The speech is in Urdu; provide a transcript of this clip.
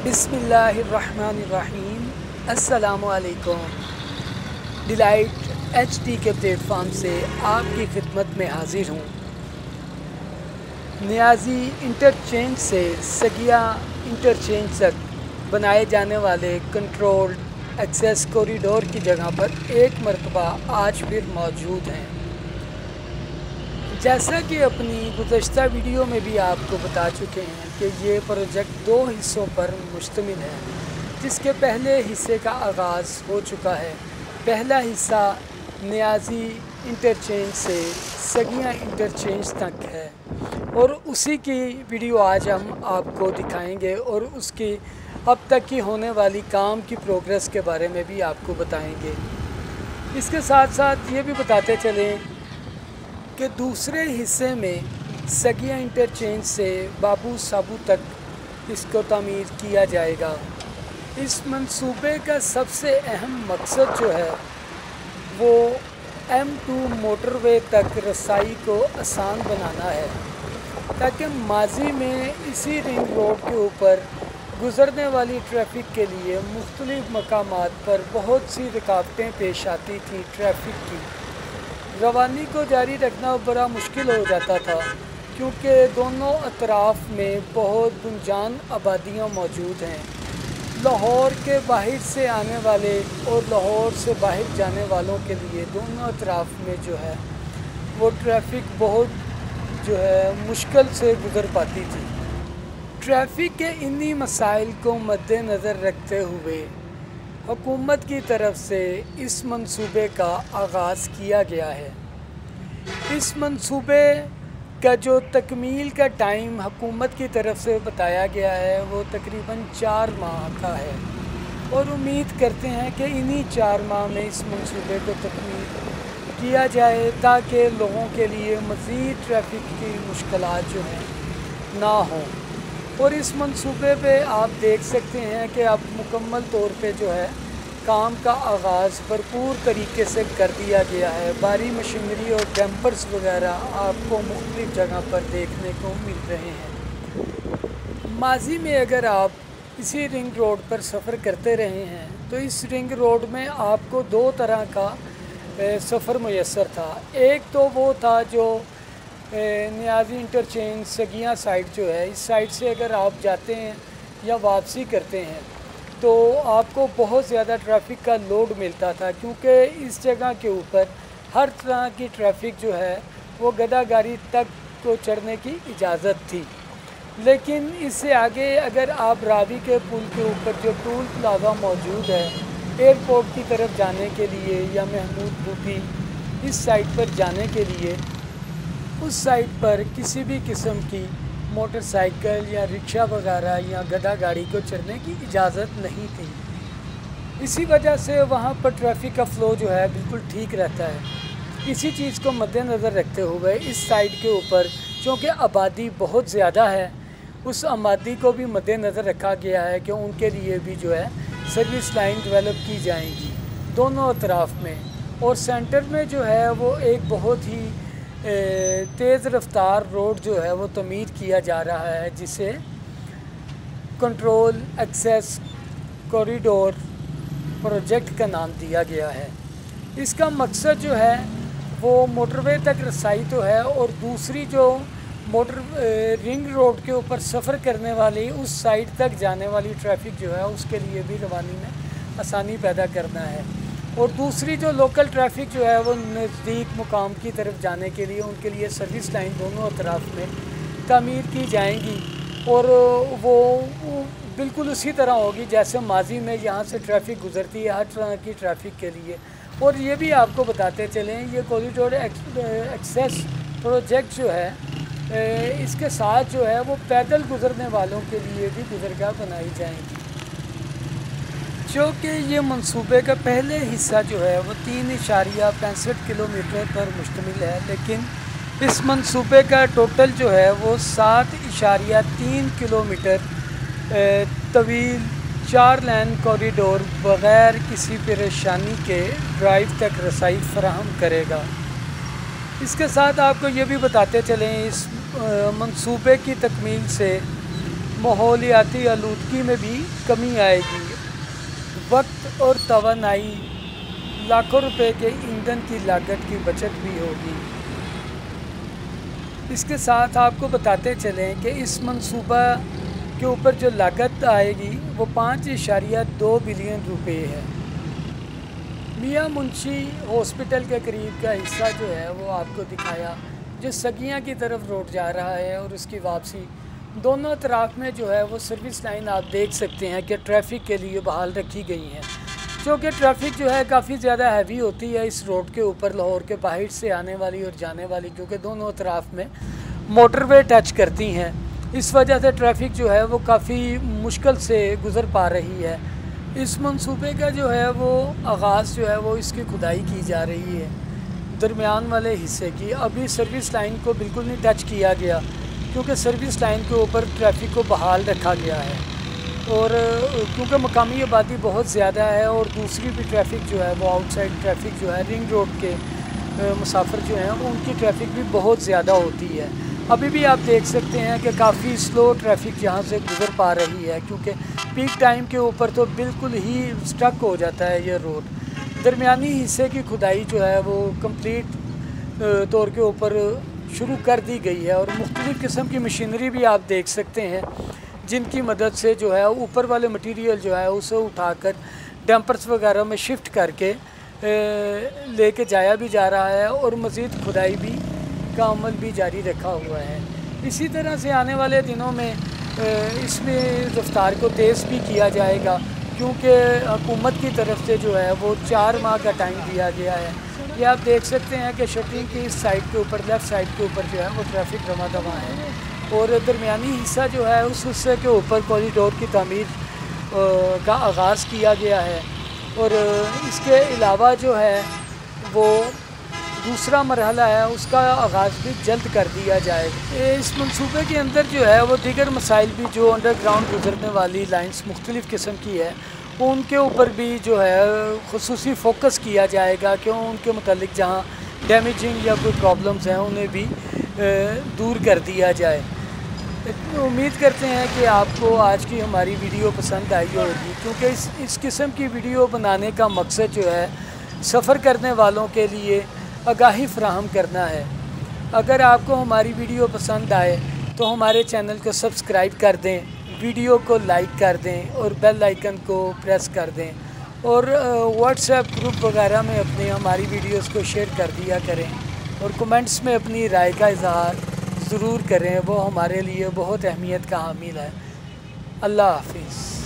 بسم اللہ الرحمن الرحیم۔ السلام علیکم۔ ڈیلائٹ ایچ ڈی کے پلیٹ فارم سے آپ کی خدمت میں حاضر ہوں۔ نیازی انٹرچینج سے سگیا انٹرچینج تک بنائے جانے والے کنٹرولڈ ایکسیس کوریڈور کی جگہ پر ایک مرتبہ آج پھر موجود ہیں۔ جیسا کہ اپنی گزشتہ ویڈیو میں بھی آپ کو بتا چکے ہیں کہ یہ پروجیکٹ 2 حصوں پر مشتمل ہے، جس کے پہلے حصے کا آغاز ہو چکا ہے۔ پہلا حصہ نیازی انٹرچینج سے سگیا انٹرچینج تک ہے اور اسی کی ویڈیو آج ہم آپ کو دکھائیں گے اور اس کی اب تک کی ہونے والی کام کی پروگریس کے بارے میں بھی آپ کو بتائیں گے۔ اس کے ساتھ ساتھ یہ بھی بتاتے چلیں کہ دوسرے حصے میں سگیا انٹرچینج سے بابو سابو تک اس کو تعمیر کیا جائے گا۔ اس منصوبے کا سب سے اہم مقصد جو ہے وہ M2 موٹر وے تک رسائی کو آسان بنانا ہے، تاکہ ماضی میں اسی رنگ روڈ کے اوپر گزرنے والی ٹریفک کے لیے مختلف مقامات پر بہت سی رکاوٹیں پیش آتی تھیں۔ ٹریفک کی روانی کو جاری رکھنا بڑا مشکل ہو جاتا تھا، کیونکہ دونوں اطراف میں بہت گنجان آبادیاں موجود ہیں۔ لاہور کے باہر سے آنے والے اور لاہور سے باہر جانے والوں کے لیے دونوں اطراف میں جو ہے وہ ٹریفک بہت مشکل سے گزر پاتی تھی۔ ٹریفک کے انہی مسائل کو مد نظر رکھتے ہوئے حکومت کی طرف سے اس منصوبے کا آغاز کیا گیا ہے۔ اس منصوبے کا جو تکمیل کا ٹائم حکومت کی طرف سے بتایا گیا ہے وہ تقریباً 4 ماہ کا ہے، اور امید کرتے ہیں کہ انہی 4 ماہ میں اس منصوبے کو تکمیل کیا جائے، تاکہ لوگوں کے لیے مزید ٹریفک کی مشکلات جو ہیں نہ ہوں۔ اور اس منصوبے پہ آپ دیکھ سکتے ہیں کہ اب مکمل طور پہ جو ہے کام کا آغاز بھرپور طریقے سے کر دیا گیا ہے۔ بھاری مشینری اور ڈیمپرز وغیرہ آپ کو مختلف جگہ پر دیکھنے کو مل رہے ہیں۔ ماضی میں اگر آپ اسی رنگ روڈ پر سفر کرتے رہے ہیں تو اس رنگ روڈ میں آپ کو 2 طرح کا سفر میسر تھا۔ ایک تو وہ تھا جو نیازی انٹرچینج سگیا سائٹ جو ہے، اس سائٹ سے اگر آپ جاتے ہیں یا واپسی کرتے ہیں تو آپ کو بہت زیادہ ٹریفک کا لوڈ ملتا تھا، کیونکہ اس جگہ کے اوپر ہر طرح کی ٹریفک جو ہے وہ گدا گاڑی تک کو چڑھنے کی اجازت تھی۔ لیکن اس سے آگے اگر آپ راوی کے پل کے اوپر جو ٹول پلازا موجود ہے ایئرپورٹ کی طرف جانے کے لیے یا محمود بوٹی اس سائٹ پر جانے کے لیے، اس سائٹ پر کسی بھی قسم کی موٹر سائیکل یا رکشہ وغیرہ یا گدا گاڑی کو چڑھنے کی اجازت نہیں تھی۔ اسی وجہ سے وہاں پر ٹریفک کا فلو جو ہے بالکل ٹھیک رہتا ہے۔ اسی چیز کو مد نظر رکھتے ہوئے اس سائٹ کے اوپر چونکہ آبادی بہت زیادہ ہے، اس آبادی کو بھی مد نظر رکھا گیا ہے کہ ان کے لیے بھی جو ہے سروس لائن ڈیولپ کی جائیں گی دونوں اطراف میں، اور سینٹر میں جو ہے وہ ایک بہت ہی تیز رفتار روڈ جو ہے وہ تعمیر کیا جا رہا ہے، جسے کنٹرول ایکسیس کوریڈور پروجیکٹ کا نام دیا گیا ہے۔ اس کا مقصد جو ہے وہ موٹر وے تک رسائی تو ہے، اور دوسری جو رنگ روڈ کے اوپر سفر کرنے والی اس سائٹ تک جانے والی ٹریفک جو ہے اس کے لیے بھی روانی میں آسانی پیدا کرنا ہے، اور دوسری جو لوکل ٹریفک جو ہے وہ نزدیک مقام کی طرف جانے کے لیے ان کے لیے سروس لائن دونوں اطراف میں تعمیر کی جائیں گی، اور وہ بالکل اسی طرح ہوگی جیسے ماضی میں یہاں سے ٹریفک گزرتی ہے ہر طرح کی ٹریفک کے لیے۔ اور یہ بھی آپ کو بتاتے چلیں یہ کوریڈور ایکسیس پروجیکٹ جو ہے اس کے ساتھ جو ہے وہ پیدل گزرنے والوں کے لیے بھی گزرگاہ بنائی جائیں گی۔ جو کہ یہ منصوبے کا پہلے حصہ جو ہے وہ 3.65 کلومیٹر پر مشتمل ہے، لیکن اس منصوبے کا ٹوٹل جو ہے وہ 7.3 کلومیٹر طویل 4 لین کوریڈور بغیر کسی پریشانی کے ڈرائیو تک رسائی فراہم کرے گا۔ اس کے ساتھ آپ کو یہ بھی بتاتے چلیں اس منصوبے کی تکمیل سے माहौलियाती आलूदगी में भी कमी आएगी। वक्त और तवानाई, लाखों रुपए के ईंधन की लागत की बचत भी होगी। इसके साथ आपको बताते चलें कि इस मंसूबा के ऊपर जो लागत आएगी वो 5.2 बिलियन रुपए है। मियां मुंशी हॉस्पिटल के करीब का हिस्सा जो है वो आपको दिखाया, जो सगियां की तरफ रोड जा रहा है और उसकी वापसी। दोनों तरफ में जो है वो सर्विस लाइन आप देख सकते हैं कि ट्रैफिक के लिए बहाल रखी गई हैं, क्योंकि ट्रैफिक जो है काफ़ी ज़्यादा हैवी होती है इस रोड के ऊपर, लाहौर के बाहर से आने वाली और जाने वाली, क्योंकि दोनों तरफ में मोटरवे टच करती हैं। इस वजह से ट्रैफिक जो है वो काफ़ी मुश्किल से गुज़र पा रही है। इस मंसूबे का जो है वो आगाज़ जो है वो इसकी खुदाई की जा रही है दरमियान वाले हिस्से की। अभी सर्विस लाइन को बिल्कुल नहीं टच किया गया, क्योंकि सर्विस लाइन के ऊपर ट्रैफिक को बहाल रखा गया है, और क्योंकि मकामी आबादी बहुत ज़्यादा है और दूसरी भी ट्रैफिक जो है वो आउटसाइड ट्रैफिक जो है रिंग रोड के मुसाफिर जो हैं उनकी ट्रैफिक भी बहुत ज़्यादा होती है। अभी भी आप देख सकते हैं कि काफ़ी स्लो ट्रैफिक यहाँ से गुज़र पा रही है, क्योंकि पीक टाइम के ऊपर तो बिल्कुल ही स्टक हो जाता है ये रोड। दरमियानी हिस्से की खुदाई जो है वो कंप्लीट तौर के ऊपर शुरू कर दी गई है, और मुख्तलिफ़ किस्म की मशीनरी भी आप देख सकते हैं जिनकी मदद से जो है ऊपर वाले मटेरियल जो है उसे उठाकर डंपर्स वगैरह में शिफ्ट करके लेके जाया भी जा रहा है, और मज़ीद खुदाई भी का अमल भी जारी रखा हुआ है। इसी तरह से आने वाले दिनों में इसमें रफ्तार को तेज़ भी किया जाएगा, क्योंकि हुकूमत की तरफ से जो है वो 4 माह का टाइम दिया गया है। ये आप देख सकते हैं कि शटरिंग की इस साइड के ऊपर, लेफ़्ट साइड के ऊपर जो है वो ट्रैफिक रमा दमा है, और दरमियानी हिस्सा जो है उस हिस्से के ऊपर कॉरिडोर की तामीर का आगाज़ किया गया है। और इसके अलावा जो है वो दूसरा मरहला है उसका आगाज़ भी जल्द कर दिया जाएगा। इस मंसूबे के अंदर जो है वो दीगर मसाइल भी जो अंडरग्राउंड गुजरने वाली लाइन्स मुख्तलिफ़ किस्म की है उनके ऊपर भी जो है खुसूसी फ़ोकस किया जाएगा, क्यों उनके मुतालिक जहाँ डैमेजिंग या कोई प्रॉब्लम्स हैं उन्हें भी दूर कर दिया जाए। उम्मीद करते हैं कि आपको आज की हमारी वीडियो पसंद आई होगी, क्योंकि इस किस्म की वीडियो बनाने का मकसद जो है सफ़र करने वालों के लिए आगाही फ़राहम करना है। अगर आपको हमारी वीडियो पसंद आए तो हमारे चैनल को सब्सक्राइब कर दें, वीडियो को लाइक कर दें और बेल आइकन को प्रेस कर दें, और व्हाट्सएप ग्रुप वगैरह में अपनी हमारी वीडियोस को शेयर कर दिया करें, और कमेंट्स में अपनी राय का इज़हार ज़रूर करें, वो हमारे लिए बहुत अहमियत का हामिल है। अल्लाह हाफिज़।